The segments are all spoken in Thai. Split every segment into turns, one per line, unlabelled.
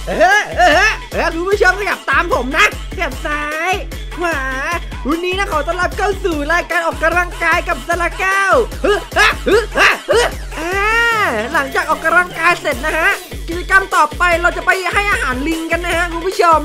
คุณผู้ชมขยับตามผมนะขยับซ้ายขวาวันนี้นะขอต้อนรับเข้าสู่รายการออกกำลังกายกับสลาเก้าหลังจากออกกำลังกายเสร็จนะฮะกิจกรรมต่อไปเราจะไปให้อาหารลิงกันนะฮะคุณผู้ชม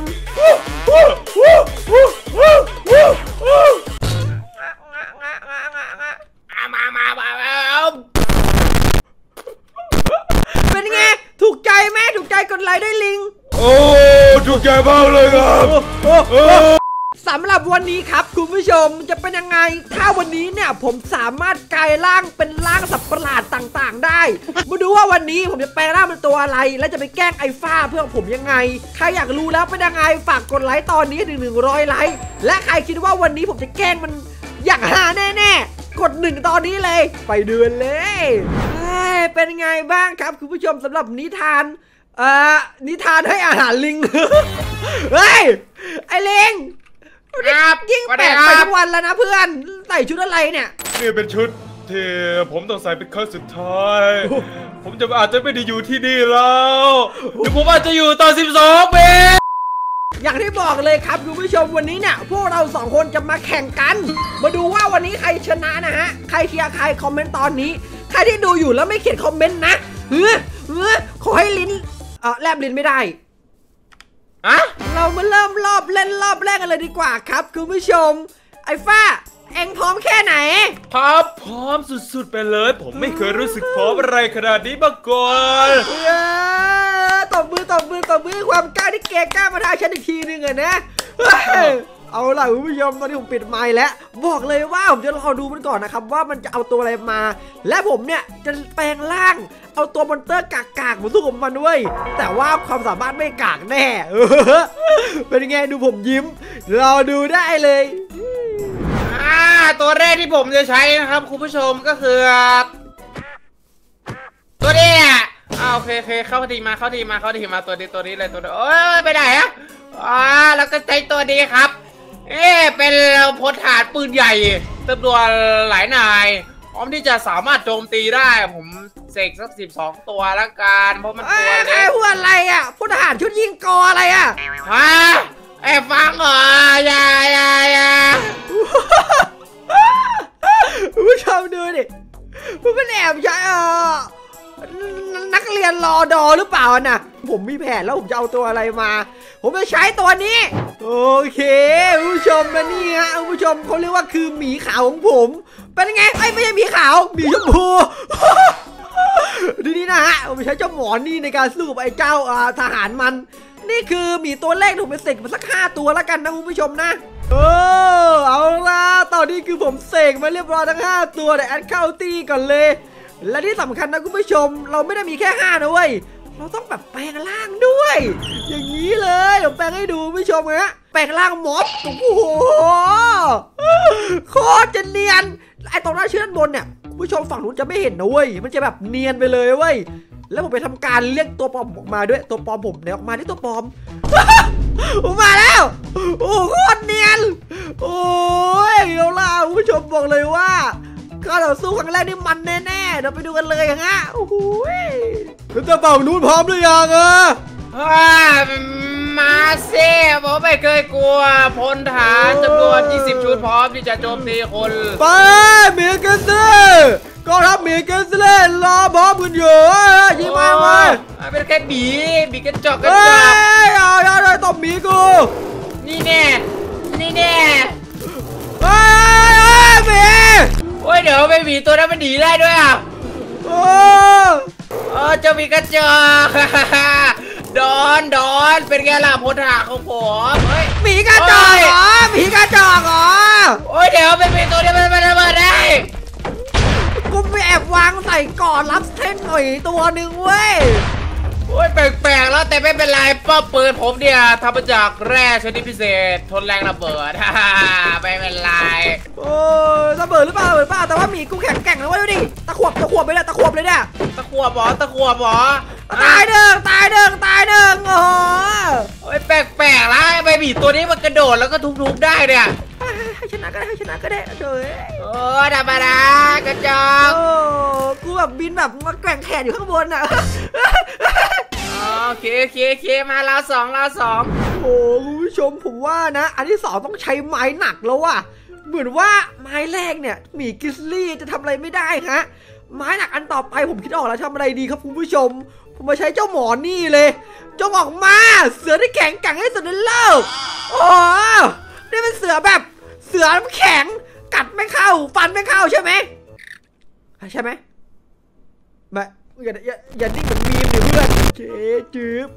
เป็นไงถูกใจไหมถูกใจกดไลค์ด้วยลิง
โอ้ถูกใจมากเลยครับ
สำหรับวันนี้ครับคุณผู้ชมจะเป็นยังไงถ้าวันนี้เนี่ยผมสามารถกลายร่างเป็นร่างสัตว์ประหลาดต่างๆได้มาดูว่าวันนี้ผมจะแปลงร่างเป็นตัวอะไรและจะไปแกล้งไอ้ฟ้าเพื่อนผมยังไงใครอยากรู้แล้วเป็นยังไงฝากกดไลค์ตอนนี้ถึง100ไลค์และใครคิดว่าวันนี้ผมจะแกล้งมันอย่างหาแน่ๆกด1ตอนนี้เลยไปเดือนเลยเป็นไงบ้างครับคุณผู้ชมสำหรับนิทานให้อาหารลิงเฮ้ยไอ้ลิงยิ่งแปลกไปทุกวันแล้วนะเพื่อนใส่ชุดอะไรเนี่ย
นี่เป็นชุดที่ผมต้องใส่เป็นครั้งสุดท้ายผมอาจจะไม่ได้อยู่ที่นี่แล้วหรือผมอาจจะอยู่ตอน12 ปี
อย่างที่บอกเลยครับคุณผู้ชมวันนี้เนี่ยพวกเรา2คนจะมาแข่งกันมาดูว่าวันนี้ใครชนะนะฮะใครเชียร์ใครคอมเมนต์ตอนนี้ใครที่ดูอยู่แล้วไม่เขียนคอมเมนต์นะขอให้ลิ้นแลบลิ้นไม่ได้เรามาเริ่มเล่นรอบแรกกันเลยดีกว่าครับคุณผู้ชมไอ้ฟ้าเอ็งพร้อมแค่ไหน
พร้อมสุดๆไปเลยผมไม่เคยรู้สึกพร้อมอะไรขนาดนี้มาก่อน
ตบมือความกล้าที่แกกล้ามาท้าฉันอีกทีนึงอะนะเอาล่ะคุณผู้ชมตอนนี้ผมปิดไมค์แล้วบอกเลยว่าผมจะรอดูมันก่อนนะครับว่ามันจะเอาตัวอะไรมาและผมเนี่ยจะแปลงร่างเอาตัวมอนเตอร์กากมาสู้กับมันด้วยแต่ว่าความสามารถไม่กากแน่เป็นไงดูผมยิ้มรอดูได้เลย
ตัวแรกที่ผมจะใช้นะครับคุณผู้ชมก็คือตัวนี้โอเคเข้าทีมาตัวนี้เลยตัวนี้โอ้ยไปไหนอะแล้วก็ใช้ตัวนี้ครับเป็นพลทหารปืนใหญ่จำนวนหลายนายพร้อมที่จะสามารถโจมตีได้ผมเสกสัก12 ตัวละกันเพราะมันตัวเล็ก
พวกอะไรอ่ะพลทหารชุดยิงกออะไรอ่ะ
ฟังเหรออย่า
ผู้ชมดูดิมันแอบใช้นักเรียนรอดอหรือเปล่าน่ะผมมีแผนแล้วผมจะเอาตัวอะไรมาผมจะใช้ตัวนี้โอเคผู้ชมนะนี่ฮะผู้ชมเขาเรียกว่าคือหมีขาวของผมเป็นไงไม่ใช่หมีขาวหมีชมพูดีนะฮะผมใช้เจ้าหมอนี่ในการสู้กับไอ้เจ้าทหารมันนี่คือหมีตัวแรกผมไปเสกมาสัก5 ตัวแล้วกันนะคุณผู้ชมนะเอาละตอนนี้คือผมเสกมาเรียบร้อยทั้ง5 ตัวแต่แอดเข้าตีก่อนเลยและที่สำคัญนะคุณผู้ชมเราไม่ได้มีแค่5นะเว้ยเราต้องแบบแปลงร่างด้วยอย่างนี้เลยผมแปลงให้ดูผู้ชมฮะแปลงร่างม็อบโอ้โหโคตรจะเนียนไอ้ตรงหน้าเชือกบนเนี่ยผู้ชมฝั่งนู้นจะไม่เห็นนะเว้ยมันจะแบบเนียนไปเลยเว้ยแล้วผมไปทำการเรียกตัวปลอมออกมาด้วยตัวปลอมผมเนี่ยออกมาที่ตัวปลอมผมมาแล้วโอ้โคตรเนียนโอ้ยเอาล่ะผู้ชมบอกเลยว่าการต่อสู้ครั้งแรกนี่มันแน่ๆเดี๋ยวไปดูกันเลยฮะโอ้โหแล้วจะฝั่งนู้นพร้อมหรือยัง
มาสิผมไม่เคยกลัวพลทหารจำนวน20 ชุดพร้อมที่จะโจมตีคน
ไปเมียกันสิก็รับเมียกันสิเลยรอพร้อมกันอยู่ยิ้มมา
เป็นแค่บีกันจอกกัน
จับเอาตบหมีกู
นี่แน่เ
มี
โอ้ยเดี๋ยวไม่มีตัวนั้นมันหนีได้ด้วยเจ้ามีกระจอกดอนเป็นไงล่ะพลทหารของผม
หมีกระจอกเหรอ
โอ้ยเดี๋ยวไม่มีตัวนี้มันระเบิดได้
กูไปแอบวางใส่ก่อนรับเท่นหน่อยตัวหนึ่งเว้ย
โอ้ยแปลกๆแล้วแต่ไม่เป็นไรป้าปืนผมเนี่ยทำมาจากแร่ชนิดพิเศษทนแรงระเบิดไม่เป็นไร
ระเบิดหรือเปล่าแต่ว่าหมีกูแข็งนะเว้ยดูดิตะขวบไปเลยตะขวบเลยเนี่ย
ตะขวบหรอ
ตายเด้ง
โอ้ยแปลกๆแล้วไอ้หมีตัวนี้มันกระโดดแล้วก็ทุบๆได้เนี่ย
ให้ชนะก็ได้เฉย
ธรรมดากระจอก
กูแบบบินแบบมาแกว่งแขนอยู่ข้างบนน่ะ
โอเคโอเคโอเคมาเราสอง
โอ้คุณผู้ชมผมว่านะอันที่2ต้องใช้ไม้หนักแล้วว่ะเหมือนว่าไม้แรกเนี่ยหมีกริซลี่จะทำอะไรไม่ได้ฮะไม้หนักอันต่อไปผมคิดออกแล้วทำอะไรดีครับคุณผู้ชมผมมาใช้เจ้าหมอนี่เลยจงออกมาเสือที่แข็งแกร่งที่สุดในโลกโอ้นี่เป็นเสือแบบเสือน้ำแข็งกัดไม่เข้าฟันไม่เข้าใช่ไหมแบบอย่านิ่งเหมือนมีมดิเพื่อนจืบ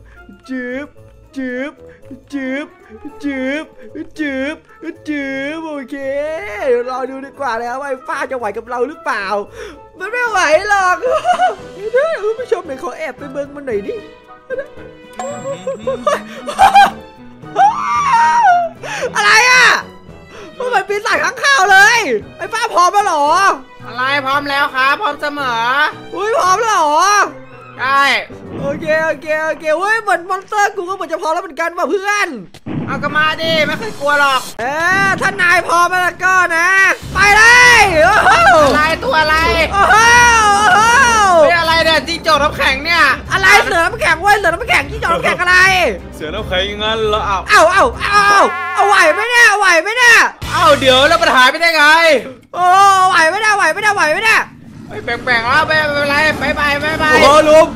โอเคเดี๋ยวรอดูดีกว่าแล้วว่าไอ้ฟ้าจะไหวกับเราหรือเปล่ามันไม่ไหวหรอกเดี๋ยวคุณผู้ชมเดี๋ยวขอแอบไปเบิ้งมันหน่อยดิอะไรอ่ะมันเหมือนปีศาจข้างข่าวเลยไอ้ฟ้าพร้อมแล้วหรอ
อะไรพร้อมแล้วครับพร้อมเสมอ
อุ้ยพร้อมแล้วหรอ
ใช่
โอเคเว้ยเหมือนมอนสเตอร์กูก็เหมือนจะพร้อมแล้วเหมือนกันว่ะเพื่อน
เอากระมาดิไม่เคยกลัวหรอก
ถ้านายพร้อมแล้วก็นะไปเลย
อะไรตัวอะไรเป็นอะไรเนี่ยจิ้งจกน้ำแข็งเนี่ย
อะไรเสือน้ำแข็งเว้ยเสือน้ำแข็งจิ้งจกน้ำแข็งอะไร
เสือน้ำแข็งงั้นเหรอ
เอาไหวไหมเนี่ย
เดี๋ยวแล้วมันหายไปได้ไง
โอ้ไหวไม่ได้
แบ่งแล้วไม่เป็นไรไป
โอ้ลบ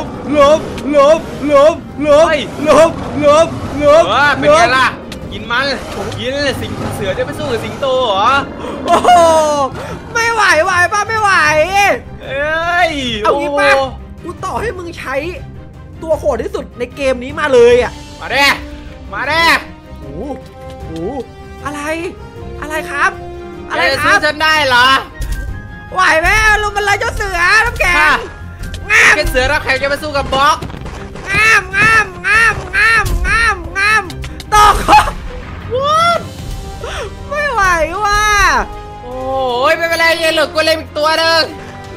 เป็นไงล่ะกินมันกินสิงเสือจะไปสู้กับสิงโตเหรอ
โอ้ไม่ไหวป่ะไม่ไหวเอางี้ป่ะกูต่อให้มึงใช้ตัวโหดที่สุดในเกมนี้มาเลยอ่ะ
มาเด้
โอ้อะไรครับ
ซื้อฉันได้เหรอ
ไหวไหมลงมันเลยเจ้าเสือน้ำแข็งงาม
เป็นเสือน้ำแข็งจะมาสู้กับบล็อก
งามตกไม่ไหวว่ะ
โอ้ยไม่เป็นไรยังเหลือกูเล่นอีกตัวนึง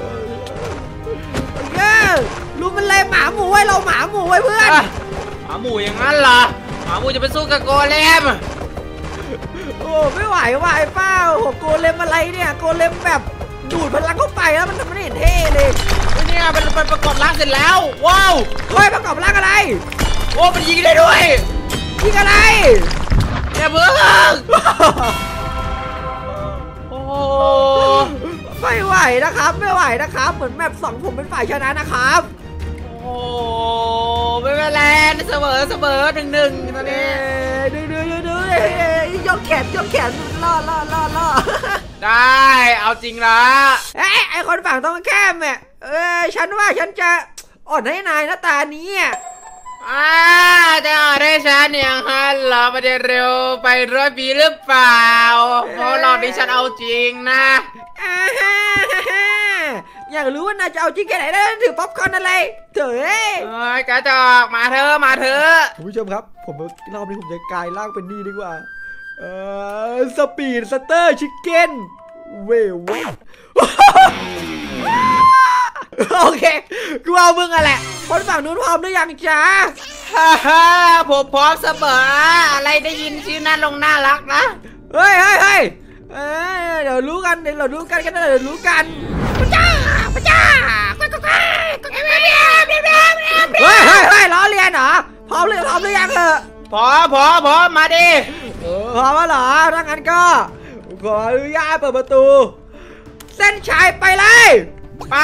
ลุงมันเลยหมาหมูไว้เราหมาหมูไว้เพื่อน
หมาหมูอย่างนั้นเหรอหมาหมูจะไปสู้กับโกเลม
โอ้ไม่ไหวเป้าโกเลมอะไรเนี่ยโกเลมแบบดูดพลังเข้าไปแล้วมันไม่เห็นเท่เลย
เนี่ยมันประกอบร่างเสร็จแล้วว้าว
ประกอบร่างอะไร
โอ้มันยิงได้ด้วย
ยิงอะไร
เนี่ยเพิ่งโอ้
ไม่ไหวนะครับเหมือนแมป2ผมเป็นฝ่ายชนะนะครับ
โอ้ไม่เป็นไรเสมอ1-1ตอนนี้
ดูยกแขนล่อ
ได้เอาจริงละ
ไอคนฝั่งต้องแค่แม่ฉันว่าฉันจะอ่อนให้นายนะตานี้
จะอ่อนให้ฉันอย่างฮันเหรอมาเร็วไป100 ปีหรือเปล่าเพราะรอบนี้ฉันเอาจริงนะ
อยากรู้ว่านายจะเอาจริงแค่ไหนแล้วถือป๊อปคอร์นอะไรเถอะ
กระจอกมาเถอะ
คุณผู้ชมครับผมรอบนี้ผมจะกลายร่างเป็นนี่ดีกว่าสปีดสเตอร์ชิคเก้นเว้ยโอเคกูเอามึงอะแหละคนฝั่งนู้นพร้อมหรือยังจ๊ะ
ผมพร้อมเสมออะไรได้ยินชื่อน่าลงน่ารักนะ
เฮ้ยเดี๋ยวรู้กันกันเดี๋ยวรู้กันพระเจ้าเฮ้ยล้อเลียนเหรอพร้อมหรือยัง
พร้อมมาดิ
พร้อมแล้วเหรอถ้างั้นก็ขออนุญาตเปิดประตูเส้นชัยไปเลย
ไป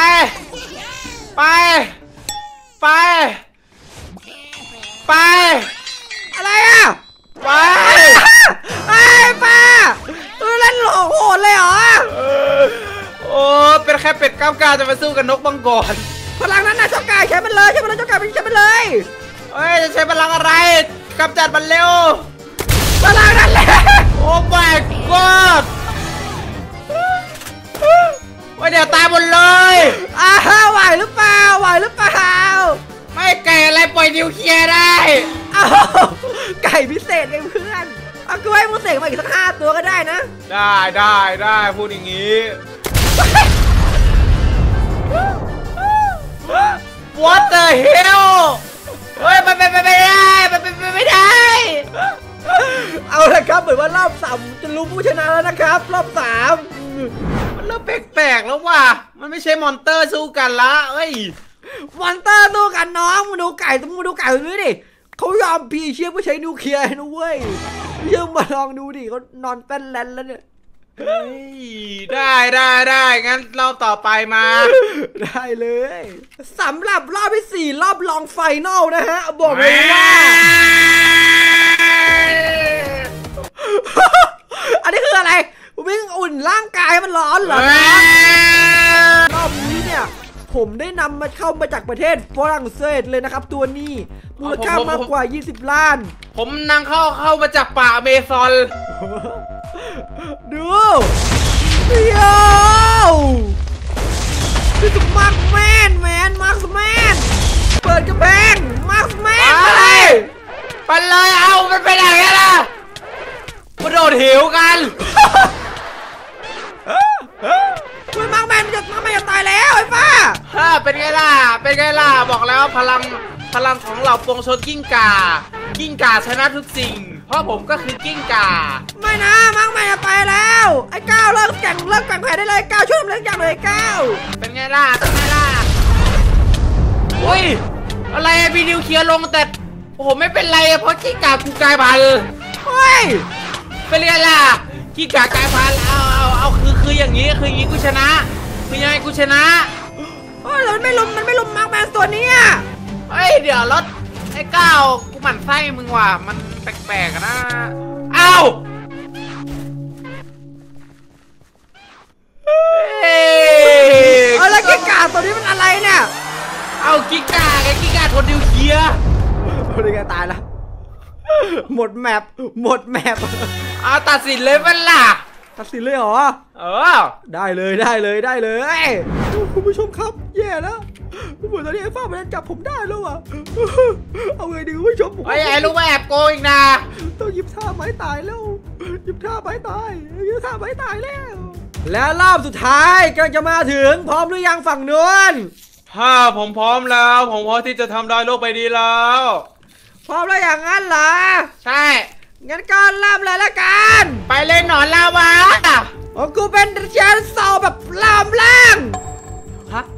อะไรอ่ะ
ไป
ป้าเล่นโหดเลยเหรอ
โอ้เป็นแค่เป็ดก้าวกาจะมาสู้กับนกบังกร
พลังนั้นนะเจ้าไก่ใช้มันเลยเจ้าไก่ใช้มันเลย
จะใช้พลังอะไรกำจัดมันเร็ว
พลังนั้นแหละ
โอ้ my god เดี๋ยวตายหมดเลย
ไหวหรือเปล่า
ไม่ไก่อะไรปล่อยนิวเคลียร์ได้
ไก่พิเศษเองเพื่อนเอากูให้มึงเสกมาอีกสัก5 ตัวก็ได้นะ
ได้พูดอย่างนี้ What the hell มันไม่ได้
เอาละครับเหมือนว่ารอบ3จะรู้ผู้ชนะแล้วนะครับรอบ3
มันเริ่มแปลกๆแล้วว่ะมันไม่ใช่มอนเตอร์สู้กันละ
มอนเตอร์สู้กันน้องมึงดูไก่ตรงนี้ดิเขายอมพีเชียเพื่อใช้นิวเคลียร์นะเว้ยเยี่ยมมาลองดูดิเขานอนเต้นแลนแล้วเนี่ย
ได้งั้นรอบต่อไปมา
ได้เลยสำหรับรอบที่4รอบลองไฟนอลนะฮะบอกเลยว่า อันนี้คืออะไรวิ่งอุ่นร่างกายมันร้อนเหรอรอบนี้เนี่ยผมได้นำมาเข้ามาจากประเทศฝรั่งเศสเลยนะครับตัวนี้มูลค่ามากกว่า20 ล้าน
ผมนำเข้ามาจากป่าอเมซอน
ดูเดี๋ยวนี่คือมาร์คแมนมาร์คแมนเปิดกระแพงมาร์คแมนอะไร
ไปเลยเอามันไปไหนกันล่ะมาโดดหิวกัน
คุณมาร์คแมนจะตายแล้วไอ้ป้า
เป็นไงล่ะบอกแล้วพลังของเหล่าปวงชนกิ้งก่าชนะทุกสิ่งเพราะผมก็คือกิ้งก่า
ไม่นะมาร์คแมนจะไปแล้วไอ้ก้าวเลิกแข่งแพ้ได้เลยก้าวช่วยทำเรื่องอย่างเลยก้าว
เป็นไงล่ะอุ้ยอะไรมีนิวเคลียร์ลงแต่โอ้โหไม่เป็นไรเพราะกิ้งก่ากูกลายพันธุ์
เฮ้ย
เป็นไงล่ะกิ้งก่ากลายพันธุ์เอาคืออย่างนี้กูชนะคือยังไงกูชนะ
โอ้ยมันไม่ลุมมาร์คแมนตัวนี้
เฮ้ยเดี๋ยวรถไอ้ก้าวกูหมั่นไส้มึงว่ะมันแปลกๆนะเอา
แล้วกิ้งก่าตัวนี้มันอะไรเนี่ย
เอากิ้งก่าทนนิวเคลียร์
คนนี้ตายแล้วหมดแมป
เอาตัดสินเลยเป็นล่ะ
ตัดสินเลยเหรอได้เลยคุณผู้ชมครับแย่แล้วเหมือนตอนนี้ไอ้ฟ้ามันจับผมได้แล้วอ่ะเอาไงดีคุณผู้ชม
ไอ้ลูกมาแอบโกงอีกนะ
ต้องหยิบท่าไม้ตายแล้วหยิบท่าไม้ตายแล้วและรอบสุดท้ายก็จะมาถึงพร้อมหรือยังฝั่งนู้น
ผมพร้อมแล้วผมพร้อมที่จะทำลายโลกใบนี้แล้ว
พร้อมแล้วอย่างนั้นเหรอ
ใช่
งั้นก็เริ่มเลยละกัน
ไปเล่นหนอนลาวา
ของกูเป็นเชนโซแบบลามแรง
ฮะ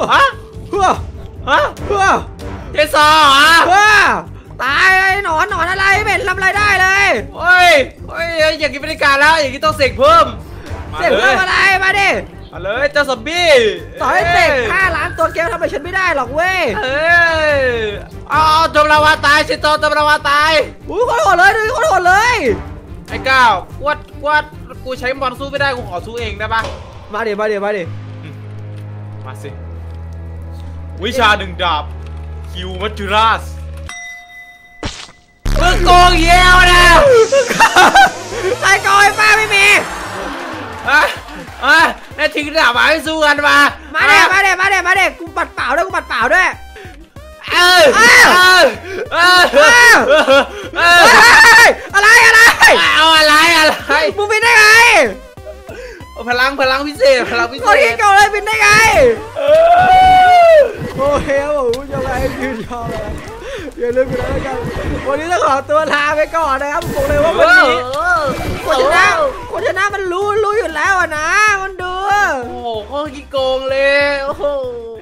เจซอ
ตายไอ้หนอนอะไรไม่ทำอะไรได้เลย
เฮ้ยอย่างนี้บรรยากาศแล้วอย่างนี้ต้องเสกเพิ่ม
อะไรมาดิ
มาเลยเจ้าซอมบี้
ต่อให้เสก5 ล้านตัวเกมทำอะไรฉันไม่ได้หรอกเว้ย
เอาจมลาวาตายชิโตจมลาวาตาย
คนโหดเลย
ไอ้ก้าวกูใช้บอลสู้ไม่ได้กูขอสู้เองได้ปะ
มาดิ
มาสิวิชา1 ดาบคิวมัจจุราช
มึงโกงเยี่ยวนะ
ใครโกงป้าไม่มี
แล้วทิ้งดาบมาให้สู้กันมา
เด็กูปัดเปล่าด้วยอะไร
เอาอะไร
มึงบินได้ไง
พลังพิเศษ
คนที่เก่าเลยบินได้ไงโอเคผมจะไปยืนยอมเลยอย่าลืมกันแล้วกันวันนี้ต้องขอตัวลาไปก่อนนะครับบอกเลยว่าวันนี้คนชนะมันรู้อยู่แล้วนะมันดู
โอ้โหโคตรขี้โกงเลยโอ้โห